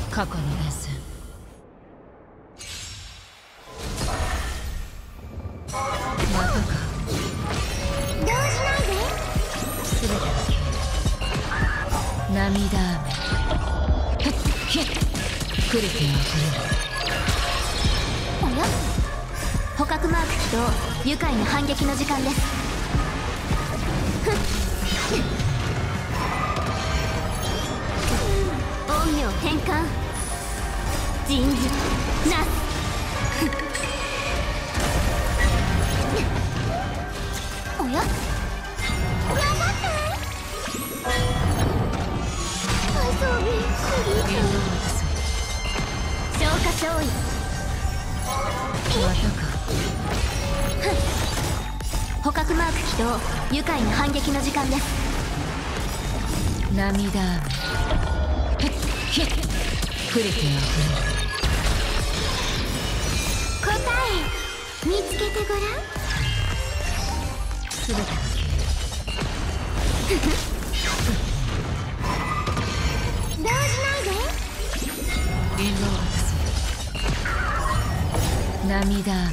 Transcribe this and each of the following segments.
過去の連戦。またか。 動じないで。 全てが消える。涙雨。ひっクリティがおや、捕獲マーク起動。愉快な反撃の時間です。陰陽変換。人事なす。おや、頑張って遊びすぎて。消化勝利。 またか。 捕獲マーク起動。愉快な反撃の時間です。 涙雨。ひっクリティが答え見つけてごらん。 全てが消える。 動じないで。 印籠を渡す。涙雨。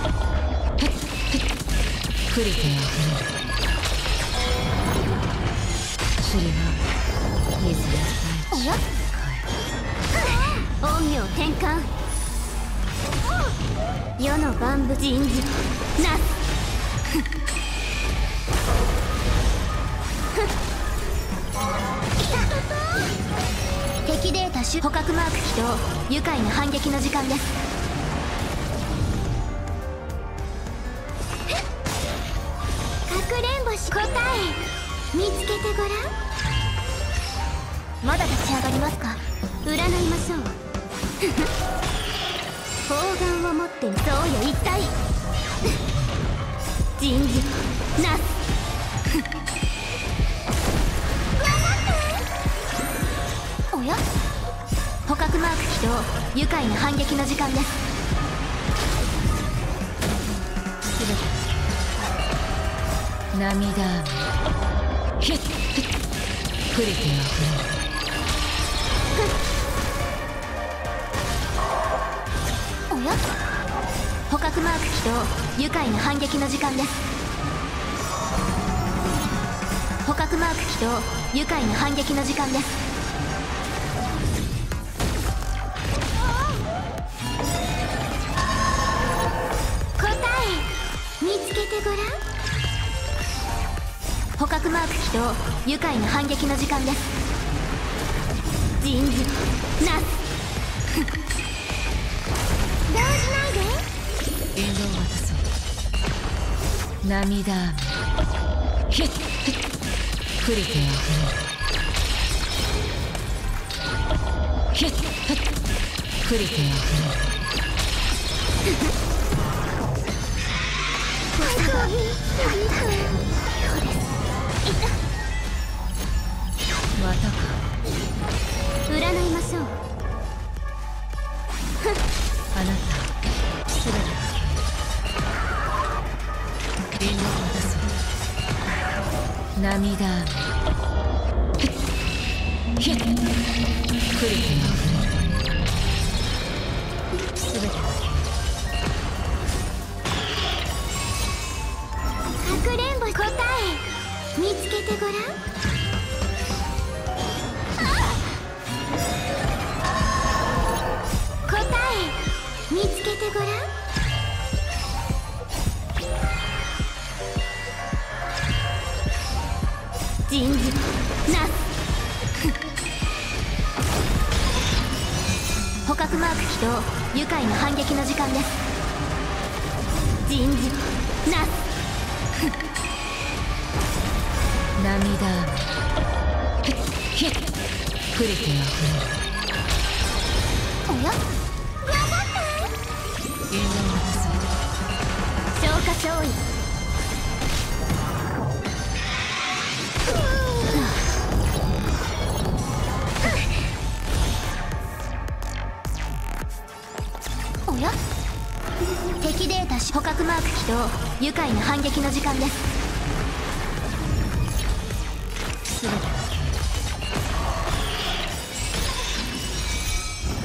クリティが塵は水や大地。 おや、陰陽変換。世の万物人事なす。敵データ捕獲マーク起動。愉快な反撃の時間です。かくれんぼし。答え見つけてごらん。まだ立ち上がりますか。占いましょう。砲丸を持ってそうよ一体。人事なす。おや、捕獲マーク起動。愉快な反撃の時間です。 全て涙雨。ひっクリティがおや、捕獲マーク起動。愉快な反撃の時間です。捕獲マーク起動。愉快な反撃の時間です。答え見つけてごらん。捕獲マーク起動。愉快な反撃の時間です。人事なす。動じないで。 印籠を渡そう。涙雨。ひっクリティがひっクリティがまたか。 占いましょう。 あなた全てが印籠を渡そう。涙雨。ひっクリティが全てがかくれんぼ。答え見つけてごらん。答え見つけてごらん。人事なす。捕獲マーク起動。愉快な反撃の時間です。人事なす。 涙雨。ひっクリティがおや、頑張って印籠を渡そう。 消化勝利。おや、敵データ捕獲マーク起動。愉快な反撃の時間です。 全てが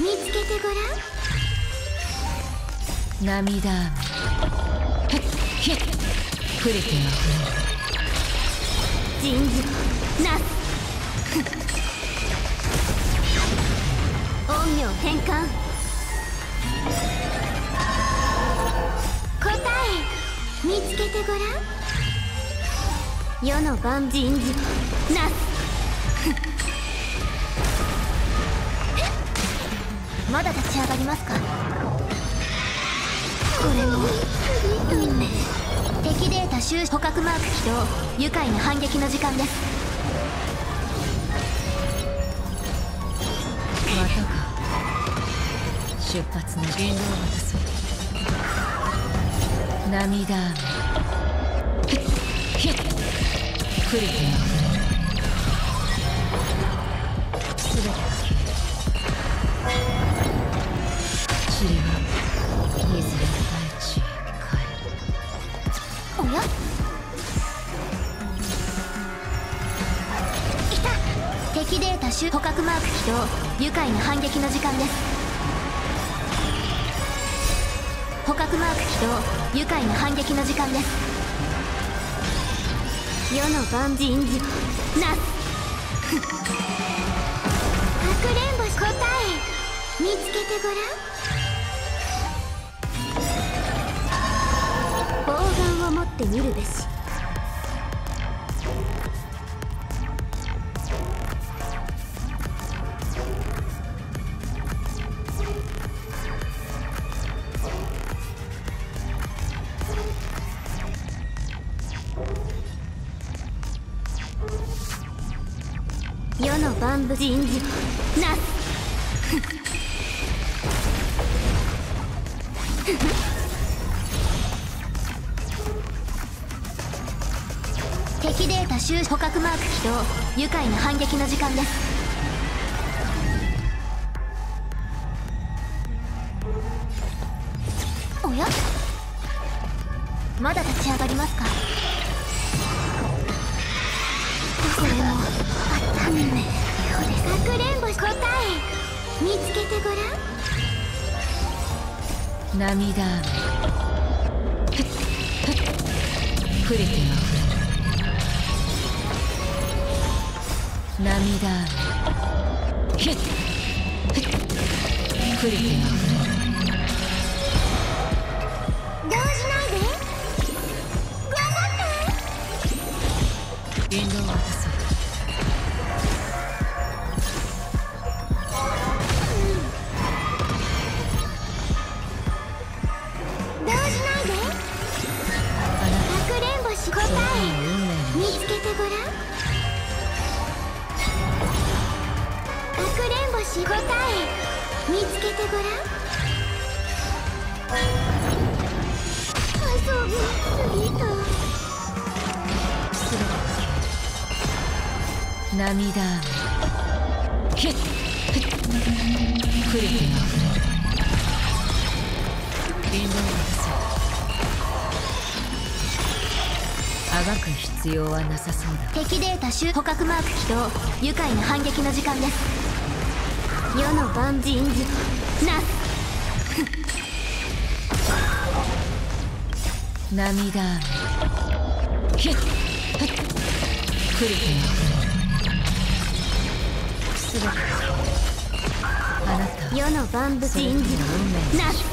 見つけてごらん。 涙雨ひっ触れては人事なす陰陽転換。答え見つけてごらん。世の万人事なすまだ立ち上がりますか。これも運命。敵データ収捕獲マーク起動。愉快な反撃の時間です。 またか。出発の言動を渡そう。涙雨ひっ触れては全てが消える。塵はいずれ大地へ帰る。 おや、いた。敵データ捕獲マーク起動。愉快な反撃の時間です。捕獲マーク起動。愉快な反撃の時間です。世の万人事なすかくれんぼし答え見つけてごらん。砲丸を持ってみるべし。世の万物人事なす敵データ収捕獲マーク起動。愉快な反撃の時間です。おや、まだ立ち上がりますか。これも運命。かくれんぼし答え見つけてごらん。 涙雨触れては涙雨ひっ触れては動じないで。頑張って。 言動を渡そう。 動じないで。かくれんぼし答え見つけてごらん。かくれんぼし答え見つけてごらん。遊びすぎた。 涙雨ひっ触れては言動を渡そう。あがく必要はなさそうだ。 敵データ収捕獲マーク起動。愉快な反撃の時間です。世の万人事なす涙雨ひっ触れては全てあなた世の万物人事なす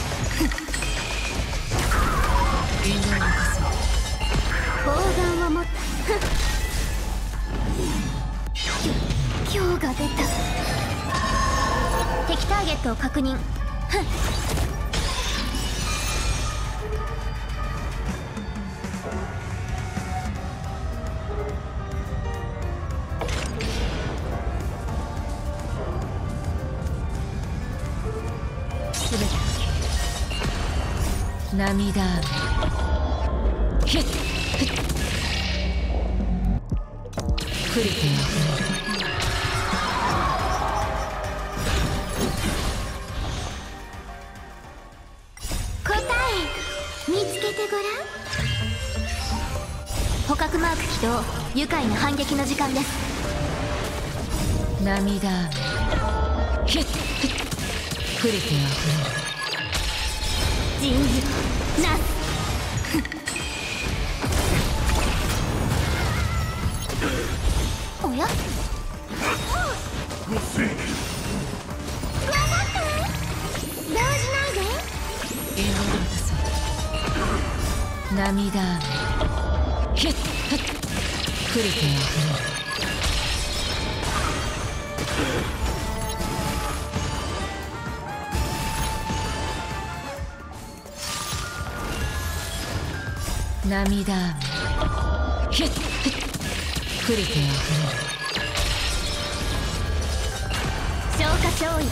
言動を渡そう。 砲丸を持った今日が出た。敵ターゲットを確認。 全て涙雨ひっ触れては答え見つけてごらん。捕獲マーク起動。愉快な反撃の時間です。 涙雨ひっプリティ人事なすおやごせい頑張って動じないでエンドルタス涙雨ヒュッハップリティ涙雨ヒュッハップリティ消化勝利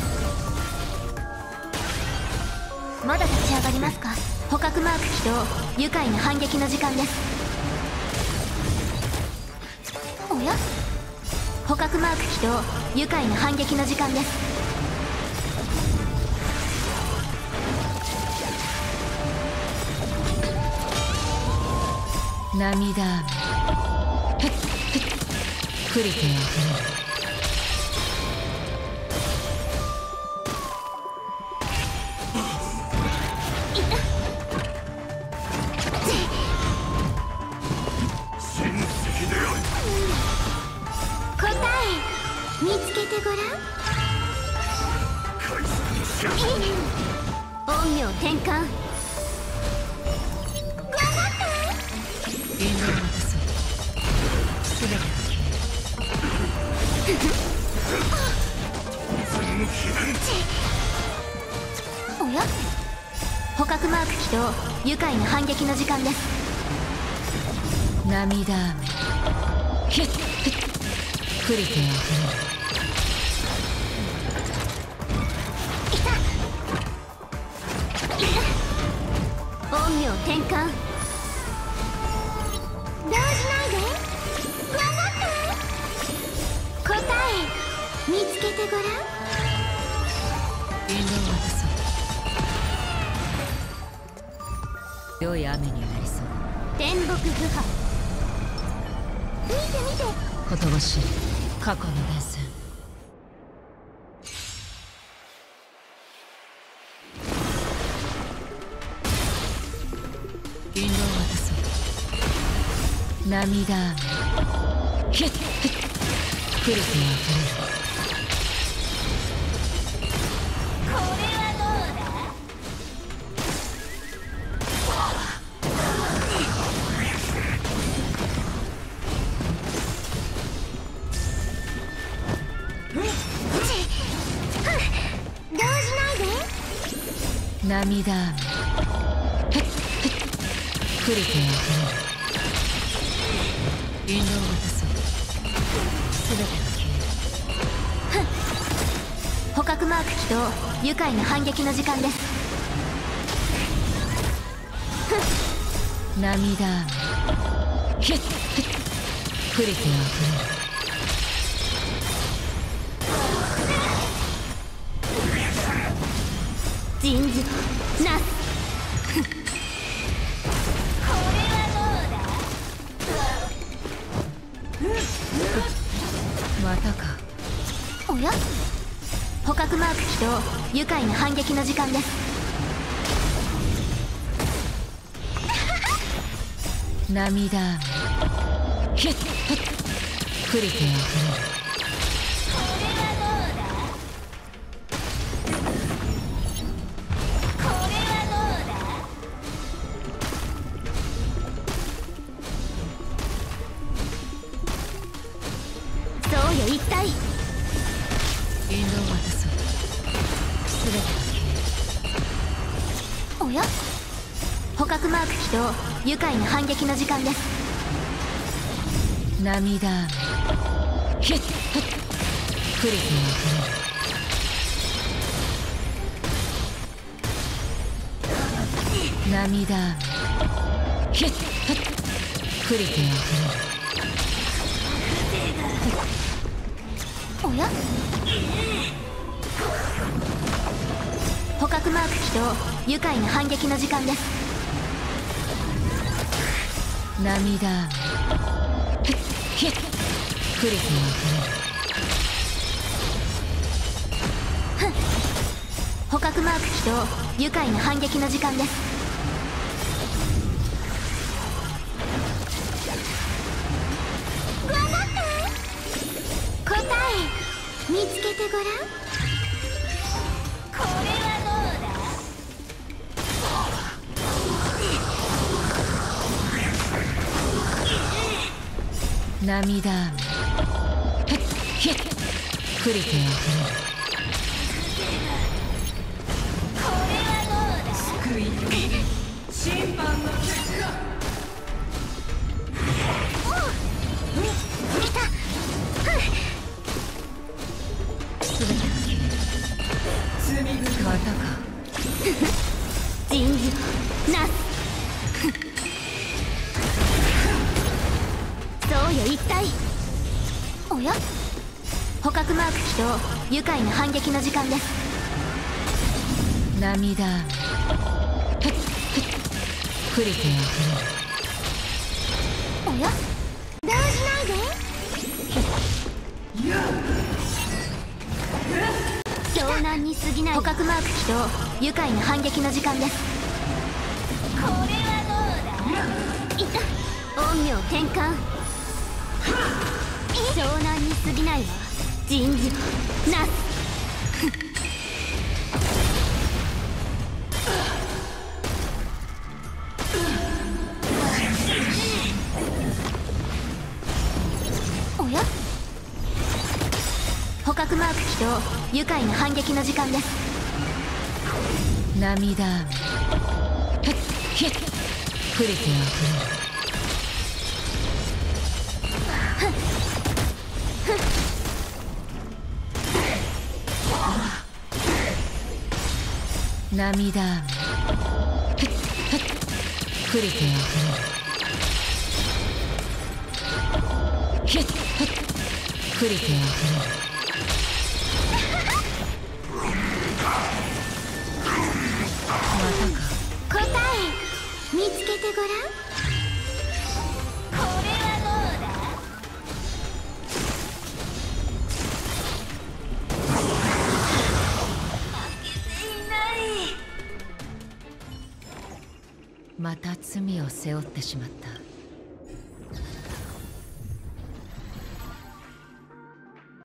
まだ立ち上がりますか。捕獲マーク起動。愉快な反撃の時間です。おや捕獲マーク起動。愉快な反撃の時間です。 涙雨ヘッヘップリティ答え見つけてごらん。陰陽転換。 エンドルタス全てがおや捕獲マーク起動。愉快な反撃の時間です。 涙雨ヒュッヒュップリティ陰陽転換。動じないで頑張って答え見つけてごらん。 エンドを渡そう良い雨になりそう天木不破。見て見てほとばしい過去の伝線引導を渡そう涙雨ヒュッヒュップリティこれはどうだ。動じないで涙雨ヘッヘップリティ引導を渡そう全てが消える捕獲マーク起動。愉快な反撃の時間です。 涙雨ヒュッヒュップリティ人事なすこれはどうだ。 またかおや捕獲マーク起動。愉快な反撃の時間です。 涙雨ヒュッヒュップリティそうよ一体。 引導を渡そう全てが消えるおや捕獲マーク起動。愉快な反撃の時間です。 涙雨ヒュッヒュップリティ涙雨ヒュッヒュップリティおや捕獲マーク起動。愉快な反撃の時間です。 涙雨ヒュッヒュップリティ捕獲マーク起動。愉快な反撃の時間です。頑張って。答え見つけてごらん。これはどうだ。 涙雨ひっふり手を振る。 審判の結果。 すべて罪深またか。 人事なす。そうよ一体。おや捕獲マーク起動。愉快な反撃の時間です。 涙雨ふり手を振る。 おや動じないで。湘南に過ぎない。捕獲マーク起動。愉快な反撃の時間です。これはどうだ。いた陰陽転換。湘南に過ぎないわ。人事なす。おや捕獲マーク起動。愉快な反撃の時間です。 涙雨ひっふり手を振る。涙雨ふり手を振る。ひっふり手を振る。またか。 答え見つけてごらん。これはどうだ。負けていない。 また罪を背負ってしまった。